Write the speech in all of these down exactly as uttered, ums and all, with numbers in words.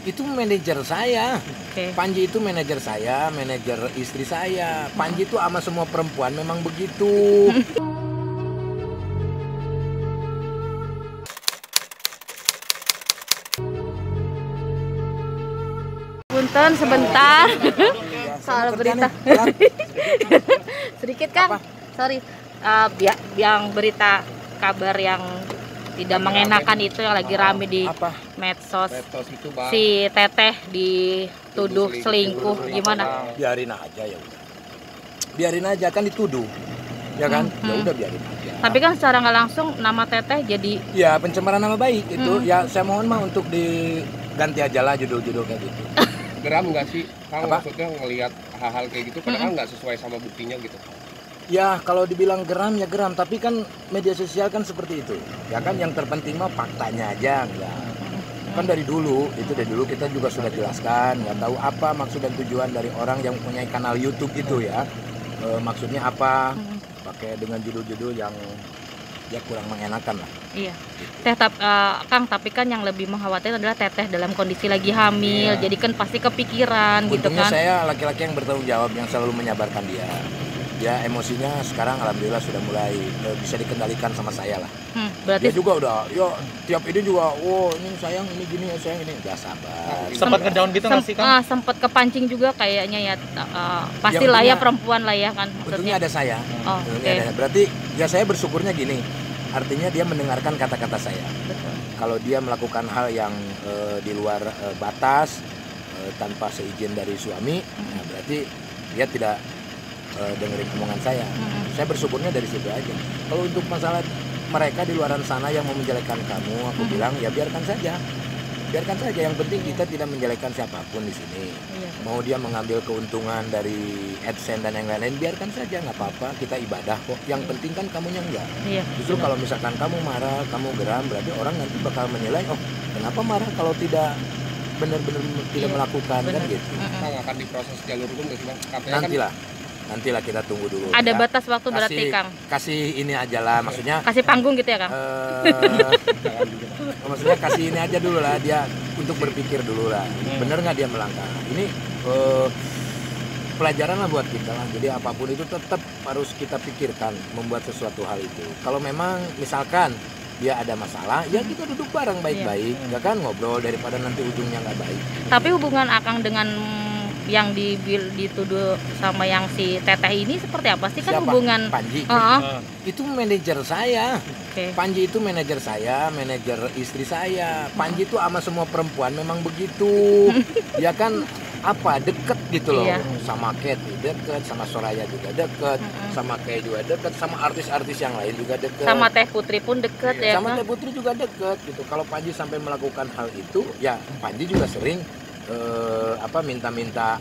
Itu manajer saya. Oke. Panji itu manajer saya, manajer istri saya. Panji itu sama semua perempuan memang begitu. Punten sebentar. Soal berita. Sedikit Kang. Apa? Sorry. Eh, bi- yang berita kabar yang tidak mengenakan itu yang lagi rame di Apa? medsos. Medsos itu, Bang. Si Teteh dituduh selingkuh, gimana? Biarin aja ya udah. Biarin aja kan dituduh. Ya kan? Hmm, Ya hmm. udah biarin aja. Tapi kan secara nggak langsung nama Teteh jadi Ya pencemaran nama baik itu. Hmm. Ya saya mohon mah untuk diganti aja lah judul-judul kayak gitu. Geram nggak sih Kang, Apa? maksudnya ngelihat hal-hal kayak gitu padahal nggak sesuai sama buktinya gitu. Ya kalau dibilang geram ya geram, tapi kan media sosial kan seperti itu. Ya kan yang terpenting mah faktanya aja enggak. Kan dari dulu, itu dari dulu kita juga sudah jelaskan, nggak tahu apa maksud dan tujuan dari orang yang punya kanal YouTube itu ya. E, maksudnya apa? Pakai dengan judul-judul yang ya kurang mengenakan lah. iya. Teh tap, eh, Kang, tapi kan yang lebih mengkhawatirkan adalah Teteh dalam kondisi lagi hamil. Iya. Jadi kan pasti kepikiran gitu Untungnya kan. saya laki-laki yang bertanggung jawab yang selalu menyabarkan dia. Ya emosinya sekarang alhamdulillah sudah mulai e, bisa dikendalikan sama saya lah. Hmm, Dia berarti juga udah, yo tiap ini juga, oh ini sayang ini gini ya sayang ini, udah sabar. Sempat ngedown gitu nggak sem- sih Kang? ah, sempet kepancing juga kayaknya ya. eh, pasti Ya, lah untungnya- ya perempuan lah ya kan Untungnya maksudnya. ada saya. Oh, Untungnya oke. ada. Berarti ya saya bersyukurnya gini, artinya dia mendengarkan kata-kata saya. Betul. Kalau dia melakukan hal yang e, di luar e, batas e, tanpa seizin dari suami, nah berarti dia tidak e, dengerin omongan saya. Mm-mm. Saya bersyukurnya dari situ aja. Kalau untuk masalah mereka di luaran sana yang mau menjelekkan kamu, aku Hmm. bilang ya biarkan saja. Biarkan saja, yang penting kita tidak menjelekkan siapapun di sini. Iya. Mau dia mengambil keuntungan dari AdSense dan yang lain-lain, biarkan saja, nggak apa-apa. Kita ibadah kok. Yang penting kan kamunya enggak. Iya. Justru kalau misalkan kamu marah, kamu geram, berarti orang nanti bakal menilai, oh kenapa marah kalau tidak benar-benar tidak Iya, melakukan kan benar. gitu. Mm-mm. Kang akan diproses jalur hukum nggak sih Bang? Katanya kan Nantilah, nantilah kita tunggu dulu. Ada ya. batas waktu berarti Kasih- Kang. Kasih ini aja lah, maksudnya. Kasih panggung gitu ya Kang. eh maksudnya kasih ini aja dulu lah dia untuk berpikir dulu lah, bener nggak dia melangkah ini eh, pelajaran lah buat kita lah. Jadi apapun itu tetap harus kita pikirkan membuat sesuatu hal itu. Kalau memang misalkan dia ada masalah, ya kita duduk bareng baik-baik, ya kan, ngobrol daripada nanti ujungnya nggak baik. Tapi hubungan Akang dengan yang dibil dituduh sama yang si Teteh ini seperti apa sih kan Siapa? hubungan? Panji Heeh. itu manajer saya. Oke. Panji itu manajer saya, manajer istri saya. Panji itu sama semua perempuan memang begitu. Ya kan apa deket gitu loh. Iya. Sama Kathy deket, sama Soraya juga deket, Mm-mm. sama Kay juga deket, sama artis-artis yang lain juga deket. Sama Teh Putri pun deket ya Sama kan? Teh Putri juga deket gitu. Kalau Panji sampai melakukan hal itu, ya Panji juga sering eh, apa minta-minta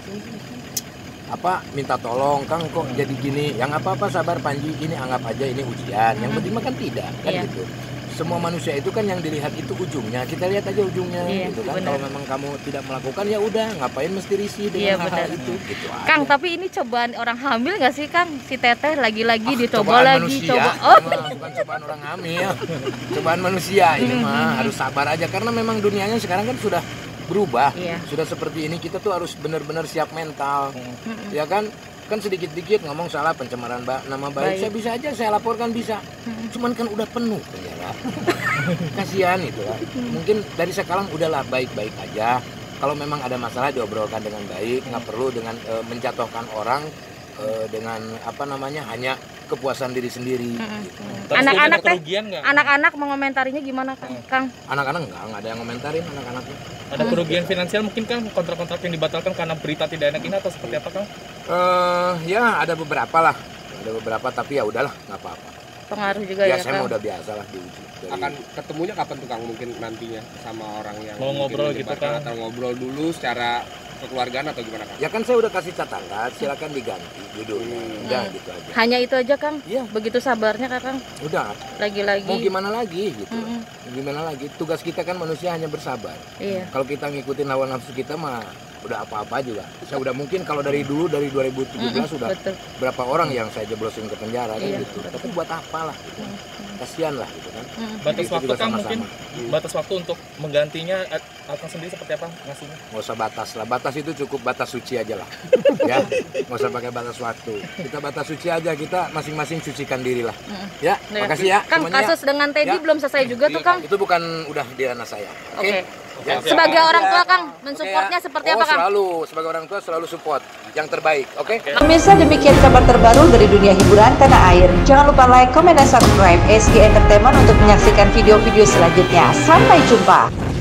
apa minta tolong, Kang kok jadi gini, yang apa-apa sabar Panji, ini anggap aja ini ujian, yang Hmm. penting mah kan tidak kan Iya. gitu. Semua manusia itu kan yang dilihat itu ujungnya, kita lihat aja ujungnya Iya, gitu kan. benar. Kalau memang kamu tidak melakukan ya udah, ngapain mesti risih Iya, dengan hal-hal benar. itu gitu Kang, aja. tapi ini cobaan orang hamil nggak sih Kang? Si Teteh lagi-lagi Ah, dicoba cobaan lagi, manusia, coba. ini Oh, mah bukan cobaan orang hamil. Cobaan manusia ini Hmm. mah harus sabar aja karena memang dunianya sekarang kan sudah berubah. Iya. Sudah seperti ini, kita tuh harus benar-benar siap mental. Mm-mm. Ya kan? Kan sedikit-dikit ngomong salah pencemaran ba- nama baik, Baik. saya bisa aja saya laporkan bisa. Mm-mm. Cuman kan udah penuh penjara. Kasihan gitu kan. Mungkin dari sekarang udahlah baik-baik aja. Kalau memang ada masalah diobrolkan dengan baik, nggak perlu dengan eh, menjatuhkan orang eh, dengan apa namanya hanya kepuasan diri sendiri. Mm-mm. Gitu. Terus Anak-anak ada teh, kerugian nggak? anak-anak mengomentarinya gimana Kang? Kang? Anak-anak enggak, enggak ada yang komentarin anak-anaknya. Ada kerugian finansial mungkin Kang, kontrak-kontrak yang dibatalkan karena berita tidak enak ini atau seperti apa Kang? Eh ya ada beberapa lah, ada beberapa tapi ya udahlah nggak apa-apa. Pengaruh juga Ya ya saya mah Kang? udah biasa lah diuji. Dari- akan ketemunya kapan tuh Kang mungkin nantinya sama orang yang Mau mungkin ngobrol gitu, menyebarkan Kang? atau ngobrol dulu secara kekeluargaan atau gimana Kang? Ya kan saya udah kasih catatan, silakan diganti judulnya. Hmm. Udah Hmm. gitu aja. Hanya itu aja Kang? Iya, Begitu sabarnya Kang? udah. Lagi-lagi. Mau gimana lagi gitu. Mm-mm. Gimana lagi? Tugas kita kan manusia hanya bersabar. Iya. Kalau kita ngikutin hawa nafsu kita mah udah apa-apa juga. Saya udah mungkin kalau dari dulu dari dua ribu tujuh belas sudah betul. berapa orang yang saya jeblosin ke penjara kan Iya, gitu. betul. Tapi buat apalah gitu. Kasihan lah gitu kan. Mm. Batas Itu waktu juga Kang sama-sama. mungkin batas waktu untuk menggantinya eh, Akang sendiri seperti apa ngasihnya? Nggak usah batas lah, batas itu cukup batas suci aja lah. Ya, nggak usah pakai batas waktu. Kita batas suci aja, kita masing-masing cucikan diri lah. Mm. Ya, Ya. makasih ya. Kang, semuanya ya. kasus dengan Teddy Ya. belum selesai juga tuh, Kang. Itu bukan udah di ranah saya. Oke. Oke. Ya. Sebagai Ya. orang tua, Kang, mensupportnya Ya. seperti Oh, apa, Kang? Selalu, sebagai orang tua selalu support yang terbaik, oke? Pemirsa, demikian kabar terbaru dari dunia hiburan tanah air. Jangan lupa like, comment, dan subscribe S G Entertainment untuk menyaksikan video-video selanjutnya. Sampai jumpa.